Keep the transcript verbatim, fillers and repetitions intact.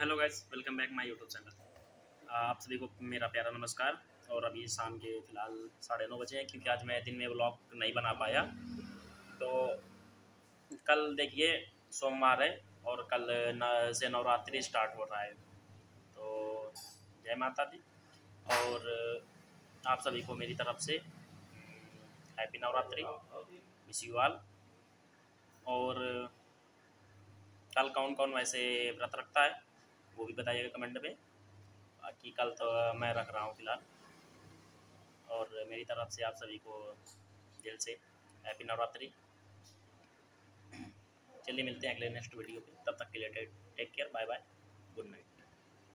Hello guys, welcome back my YouTube channel. आप सभी को मेरा प्यारा नमस्कार। और अभी शाम के फ़िलहाल साढ़े नौ बजे हैं, क्योंकि आज मैं दिन में व्लॉग नहीं बना पाया। तो कल देखिए सोमवार है और कल न से नवरात्रि स्टार्ट हो रहा है। तो जय माता दी। और आप सभी को मेरी तरफ से happy Navratri, wish you all. और कल कौन कौन वैसे व्रत रखता है वो भी बताइएगा कमेंट में। बाकी कल तो मैं रख रहा हूँ फ़िलहाल। और मेरी तरफ से आप सभी को दिल से हैप्पी नवरात्रि। चलिए मिलते हैं अगले नेक्स्ट वीडियो पे, तब तक के लिए take care, bye bye, good night.